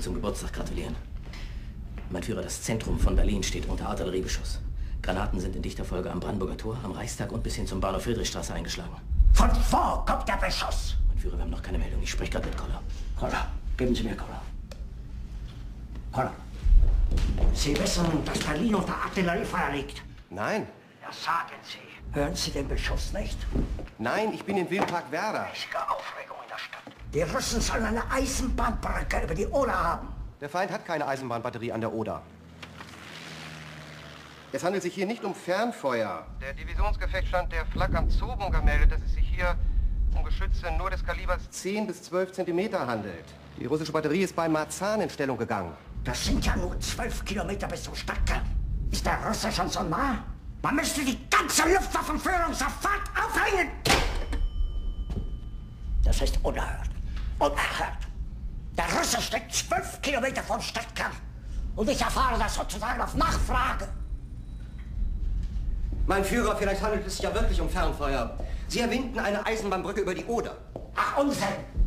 zum Geburtstag gratulieren. Mein Führer, das Zentrum von Berlin steht unter Artilleriebeschuss. Granaten sind in dichter Folge am Brandenburger Tor, am Reichstag und bis hin zum Bahnhof Friedrichstraße eingeschlagen. Von wo kommt der Beschuss? Mein Führer, wir haben noch keine Meldung. Ich spreche gerade mit Koller. Koller, geben Sie mir Koller. Koller, Sie wissen, dass Berlin unter Artilleriefeuer liegt. Nein. Ja, sagen Sie. Hören Sie den Beschuss nicht? Nein, ich bin im Wildpark Werder. Riesige Aufregung in der Stadt. Die Russen sollen eine Eisenbahnbrücke über die Oder haben. Der Feind hat keine Eisenbahnbatterie an der Oder. Es handelt sich hier nicht um Fernfeuer. Der Divisionsgefechtsstand der Flak am Zoobunker meldet, dass es sich hier um Geschütze nur des Kalibers 10 bis 12 Zentimeter handelt. Die russische Batterie ist bei Marzahn in Stellung gegangen. Das sind ja nur 12 Kilometer bis zum Stadtkern. Ist der Russe schon so nah? Man müsste die ganze Luftwaffenführung sofort aufhängen! Das ist unerhört. Unerhört. Der Russe steckt 12 Kilometer vom Stadtkern. Und ich erfahre das sozusagen auf Nachfrage. Mein Führer, vielleicht handelt es sich ja wirklich um Fernfeuer. Sie erwähnten eine Eisenbahnbrücke über die Oder. Ach, Unsinn!